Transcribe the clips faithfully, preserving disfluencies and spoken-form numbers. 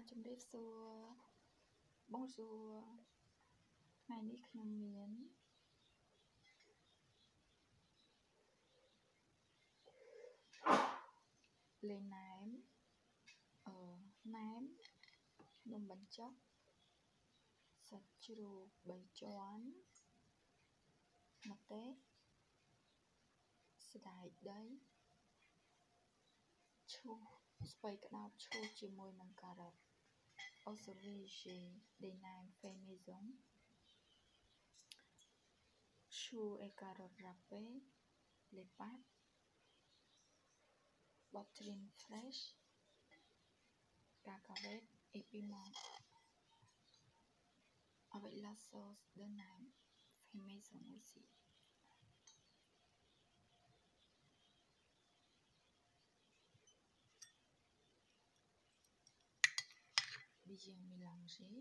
ជំរាបសួរ Bonjour ថ្ងៃនេះខ្ញុំមានលេងណែមអឺណែមនំបញ្ចុកសាច់ជ្រូកបីជាន់ម្ទេសស្ដាយដីឈូសស្ពៃក្តោបឈូសជាមួយនឹងការ៉ុត Aubergine des nem fait maison choux et carottes râpées les pâtes poitrine fraîche cacahuètes et piment avec la sauce de nem fait maison aussi bien mélanger.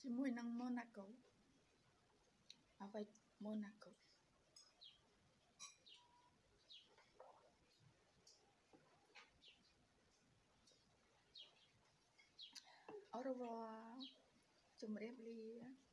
ជាមួយនឹង Monaco អ្វី Monaco Au revoir ជម្រាបលា